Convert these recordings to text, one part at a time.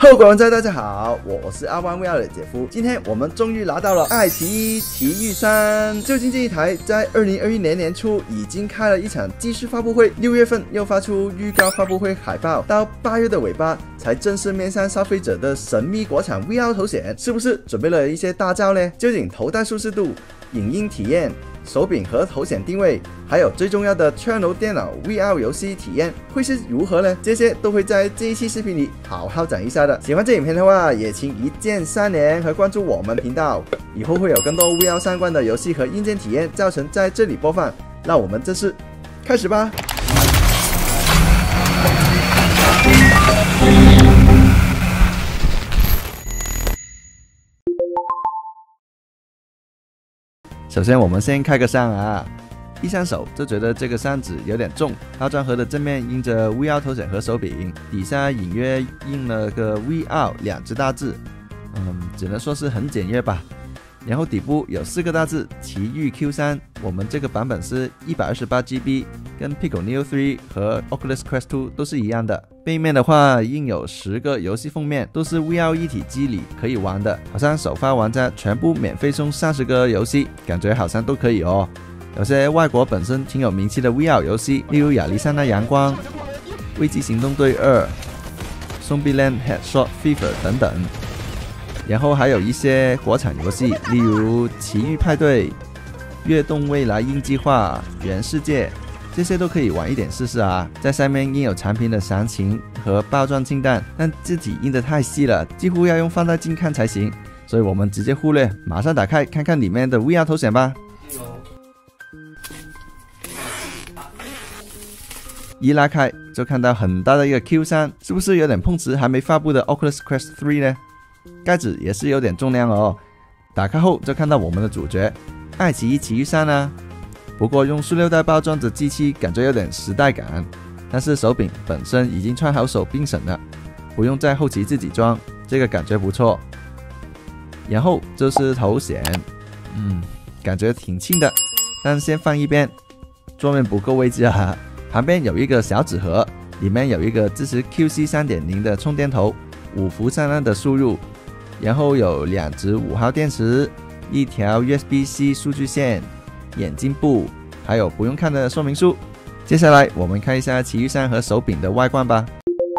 各位玩家大家好，我是阿湾 VR 的姐夫。今天我们终于拿到了爱奇艺体育3。究竟这一台在2021年年初已经开了一场技术发布会，6月份又发出预告发布会海报，到8月的尾巴才正式面向消费者的神秘国产 VR 头显，是不是准备了一些大招呢？究竟头戴舒适度、影音体验、手柄和头显定位，还有最重要的 Channel 电脑 VR 游戏体验会是如何呢？这些都会在这一期视频里好好讲一下的。喜欢这影片的话，也请一键3连和关注我们频道，以后会有更多 VR 相关的游戏和硬件体验教程在这里播放。那我们正式开始吧。首先我们先开个箱啊，一上手就觉得这个箱子有点重，包装盒的正面印着 VR 头显和手柄，底下隐约印了个 VR 2只大字，只能说是很简约吧。然后底部有4个大字奇遇 Q3， 我们这个版本是 128GB， 跟 Pico Neo 3和 Oculus Quest 2都是一样的。背面的话印有10个游戏封面，都是 VR 一体机里可以玩的，好像首发玩家全部免费送30个游戏，感觉好像都可以哦。有些外国本身挺有名气的 VR 游戏，例如亚历山大阳光、危机行动队2、Zombieland Headshot Fever 等等。然后还有一些国产游戏，例如奇遇派对、跃动未来印计划、原世界，这些都可以玩一点试试啊。在上面印有产品的详情和包装清单，但字体印得太细了，几乎要用放大镜看才行，所以我们直接忽略，马上打开看看里面的 VR 头显吧。一拉开就看到很大的一个 Q3， 是不是有点碰瓷还没发布的 Oculus Quest 3呢？盖子也是有点重量哦。打开后就看到我们的主角爱奇艺体育3啊，不过用塑料袋包装的机器感觉有点时代感，但是手柄本身已经穿好手并省了，不用在后期自己装，这个感觉不错。然后就是头显，感觉挺轻的，但先放一边，桌面不够位置啊。旁边有一个小纸盒，里面有一个支持 QC 3.0 的充电头，5伏3安的输入，然后有2只5号电池，一条 USB-C 数据线，眼镜布，还有不用看的说明书。接下来我们看一下奇遇3和手柄的外观吧。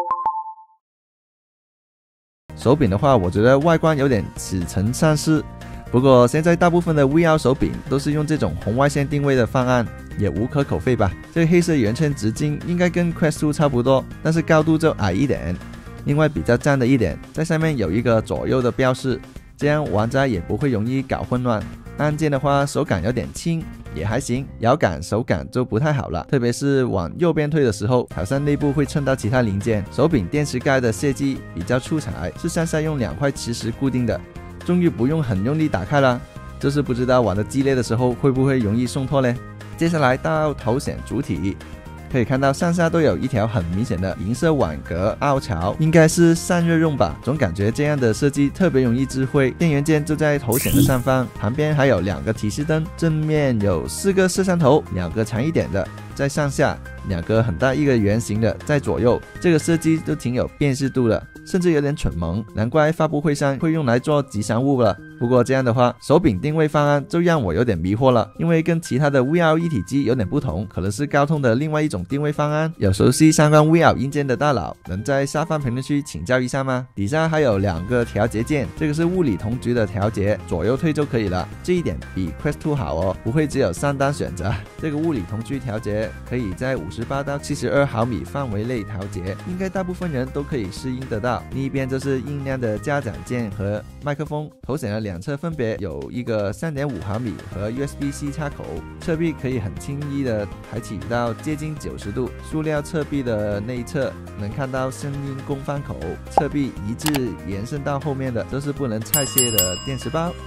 手柄的话，我觉得外观有点似曾相识，不过现在大部分的 VR 手柄都是用这种红外线定位的方案，也无可厚非吧。这个黑色圆圈直径应该跟 Quest 2差不多，但是高度就矮一点。另外比较赞的一点，在上面有一个左右的标示，这样玩家也不会容易搞混乱。按键的话手感有点轻，也还行，摇杆手感就不太好了，特别是往右边推的时候，好像内部会蹭到其他零件。手柄电池盖的设计比较出彩，是上下用2块磁石固定的，终于不用很用力打开了，就是不知道玩的激烈的时候会不会容易送脱呢。接下来到头显主体，可以看到上下都有一条很明显的银色网格凹槽，应该是散热用吧，总感觉这样的设计特别容易智慧。电源键就在头显的上方，旁边还有2个提示灯，正面有4个摄像头，2个长一点的在上下，2个很大一个圆形的在左右，这个设计都挺有辨识度的，甚至有点蠢萌，难怪发布会上会用来做吉祥物了。不过这样的话，手柄定位方案就让我有点迷惑了，因为跟其他的 VR 一体机有点不同，可能是高通的另外一种定位方案。有熟悉相关 VR 硬件的大佬能在下方评论区请教一下吗？底下还有2个调节键，这个是物理同矩的调节，左右推就可以了，这一点比 Quest 2好哦，不会只有3单选择。这个物理同矩调节可以在58到72毫米范围内调节，应该大部分人都可以适应得到。另一边就是音量的加长键和麦克风，头显的2侧分别有一个 3.5毫米和 USB-C 插口，侧壁可以很轻易的抬起到接近90度，塑料侧壁的内侧能看到声音功放口，侧壁一致延伸到后面的都是不能拆卸的电池包。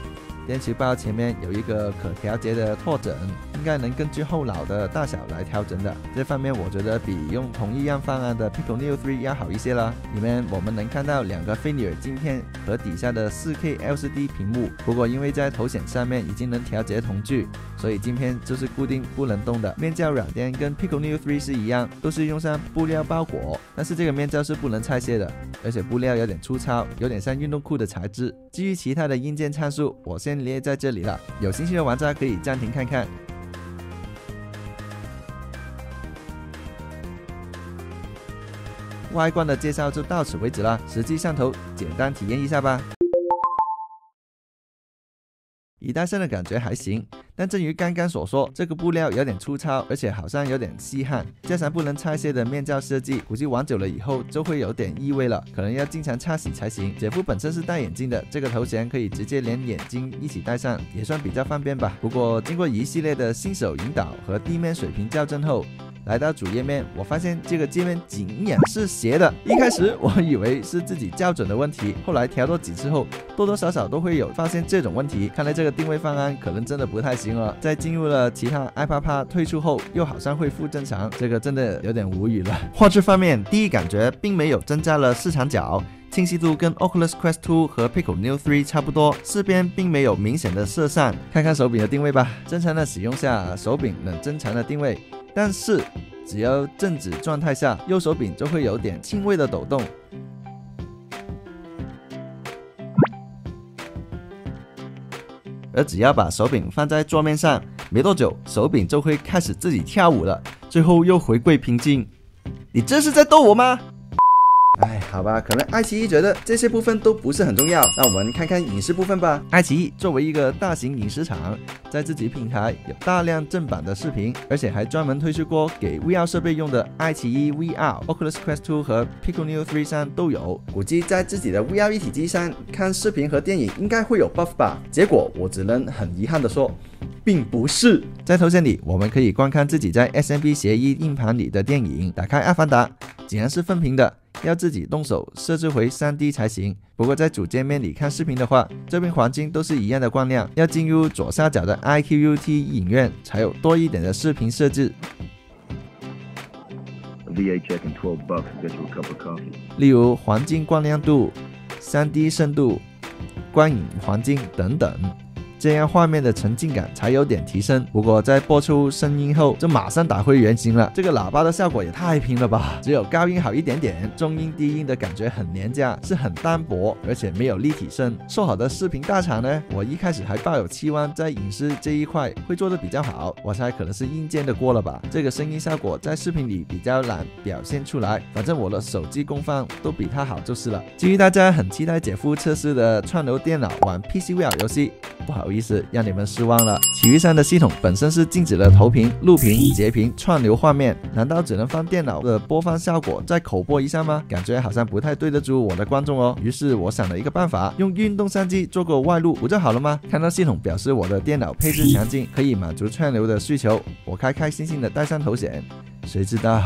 电池包前面有一个可调节的拓枕，应该能根据后脑的大小来调整的。这方面我觉得比用同一样方案的 Pico Neo 3要好一些啦。里面我们能看到2个菲涅尔镜片和底下的 4K LCD 屏幕，不过因为在头显上面已经能调节瞳距，所以镜片就是固定不能动的。面罩软垫跟 Pico Neo 3是一样，都是用上布料包裹，但是这个面罩是不能拆卸的，而且布料有点粗糙，有点像运动裤的材质。至于其他的硬件参数，我先列在这里了，有兴趣的玩家可以暂停看看。外观的介绍就到此为止了，实际上头简单体验一下吧。一戴上的感觉还行，但正如刚刚所说，这个布料有点粗糙，而且好像有点稀罕，加上不能拆卸的面罩设计，估计玩久了以后就会有点异味了，可能要经常擦洗才行。姐夫本身是戴眼镜的，这个头衔可以直接连眼睛一起戴上，也算比较方便吧。不过经过一系列的新手引导和地面水平校正后，来到主页面，我发现这个界面竟然是斜的。一开始我以为是自己校准的问题，后来调多几次后，多多少少都会有发现这种问题。看来这个定位方案可能真的不太行了。在进入了其他 iPad 退出后，又好像恢复正常，这个真的有点无语了。画质方面，第一感觉并没有增加了视场角。清晰度跟 Oculus Quest 2和 Pico Neo 3差不多，四边并没有明显的色散。看看手柄的定位吧，正常的使用下，手柄能正常的定位，但是只要静止状态下，右手柄就会有点轻微的抖动。而只要把手柄放在桌面上，没多久手柄就会开始自己跳舞了，最后又回归平静。你这是在逗我吗？哎，好吧，可能爱奇艺觉得这些部分都不是很重要，那我们看看影视部分吧。爱奇艺作为一个大型影视厂，在自己平台有大量正版的视频，而且还专门推出过给 VR 设备用的爱奇艺 VR、Oculus Quest 2和 Pico Neo 3上都有。估计在自己的 VR 一体机上看视频和电影应该会有 buff 吧？结果我只能很遗憾的说，并不是。在头像里，我们可以观看自己在 SMB 协议硬盘里的电影。打开阿凡达，竟然是分屏的，要自己动手设置回 3D 才行。不过在主界面里看视频的话，这边黄金都是一样的光亮，要进入左下角的 iQUT 影院才有多一点的视频设置。例如黄金光亮度、3D 深度、光影黄金等等。这样画面的沉浸感才有点提升。不过在播出声音后，就马上打回原形了。这个喇叭的效果也太拼了吧！只有高音好一点点，中音低音的感觉很廉价，是很单薄，而且没有立体声。说好的视频大厂呢？我一开始还抱有期望，在影视这一块会做得比较好。我猜可能是硬件的锅了吧？这个声音效果在视频里比较难表现出来。反正我的手机功放都比它好就是了。至于大家很期待姐夫测试的串流电脑玩 PC VR 游戏，不好意思，让你们失望了。奇遇上的系统本身是禁止了投屏、录屏、截屏、串流画面，难道只能放电脑的播放效果再口播一下吗？感觉好像不太对得住我的观众哦。于是我想了一个办法，用运动相机做个外录，不就好了吗？看到系统表示我的电脑配置强劲，可以满足串流的需求，我开开心心的戴上头显，谁知道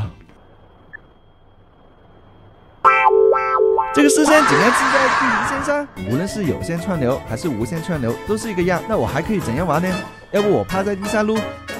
这个视线竟然是在地平线上，无论是有线串流还是无线串流都是一个样，那我还可以怎样玩呢？要不我趴在地上录？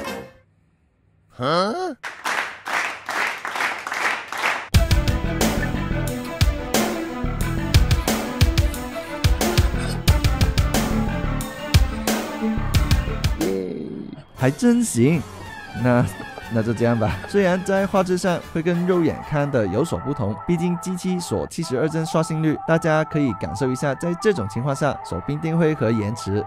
还真行，那就这样吧。虽然在画质上会跟肉眼看的有所不同，毕竟机器所72帧刷新率，大家可以感受一下，在这种情况下手柄定位和延迟。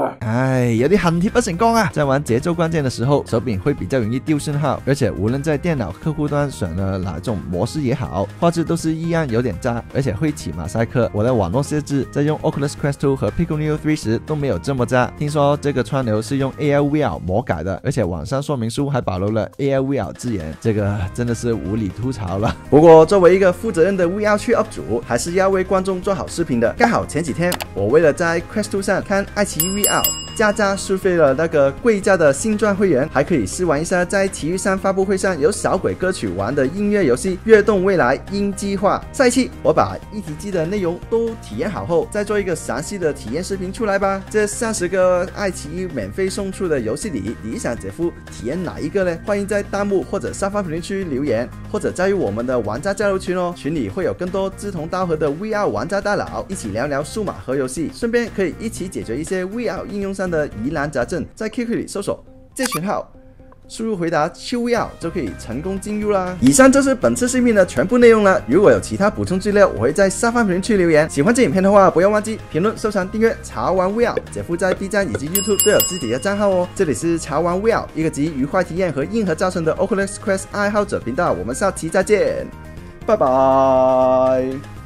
唉，有啲恨鐵不成鋼啊！在玩節奏關鍵的時候，手柄會比較容易丟信號，而且無論在電腦客戶端選了哪種模式也好，畫質都是一樣有點渣，而且會起馬賽克。我的網絡設置在用 Oculus Quest 2和 Pico Neo 3時都沒有這麼渣。聽說這個串流是用 AR/VR 魔改的，而且網上說明書還保留了 AR/VR 字眼，這個真的是無理吐槽了。不過作為一個負責任的 VR 區 UP 主，還是要為觀眾做好視頻的。剛好前幾天我為了在 Quest 2上看愛奇藝 VR， 加價續費了那個貴價的星鑽會員，還可以試玩一下在奇遇3發布會上由小鬼歌曲玩的音樂遊戲《躍動未來鷹計劃》。下一期我把一體機的內容都體驗好後，再做一個詳細的體驗視頻出來吧。這30個愛奇藝免費送出的遊戲裡，你想姐夫體驗哪一個呢？歡迎在彈幕或者下方評論區留言，或者加入我們的玩家交流群哦。群裡會有更多志同道合的 VR 玩家大佬一起聊聊數碼和遊戲，順便可以一起解決一些 VR 應用上的疑難雜症。在 QQ 裡搜索這群號，輸入回答秋 VR 就可以成功進入啦。以上就是本次視頻的全部內容了。如果有其他補充資料，我會在下方評論區留言。喜歡這影片的話，不要忘記評論、收藏、訂閱茶玩 VR。姐夫在 B 站以及 YouTube 都有自己的賬號哦。這裡是茶玩 VR， 一個集愉快體驗和硬核教程的 Oculus Quest 愛好者頻道。我們下期再見，拜拜。